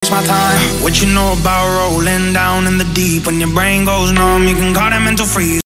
waste my time. What you know about rolling down in the deep? When your brain goes numb, you can call that mental freeze.